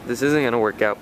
This isn't gonna work out.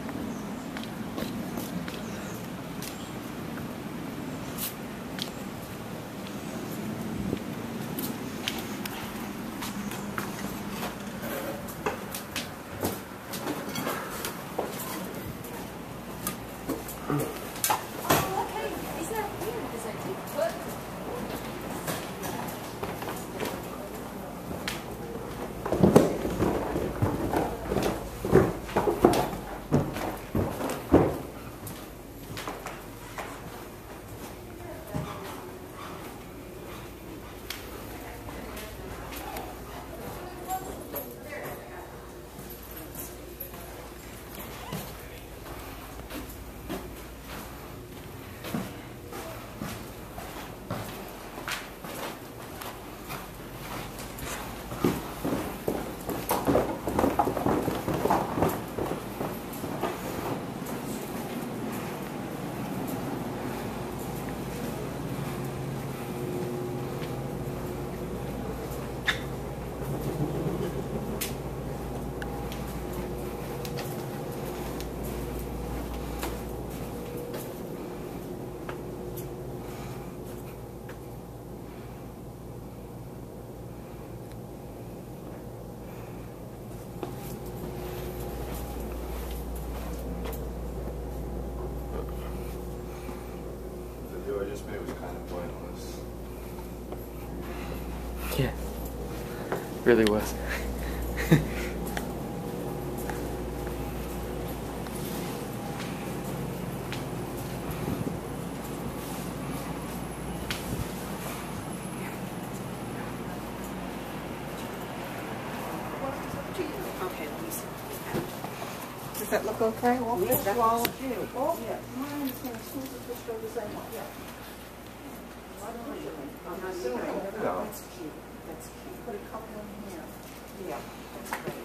I just made was kind of pointless. Yeah, really was. Okay, let me see. Does that look okay? Well, Yes, that's well, cute. oh, yeah, mine is going to just go the same one, yeah. I'm not doing it. No. That's cute. That's cute. Put a couple in here. Yeah, that's great.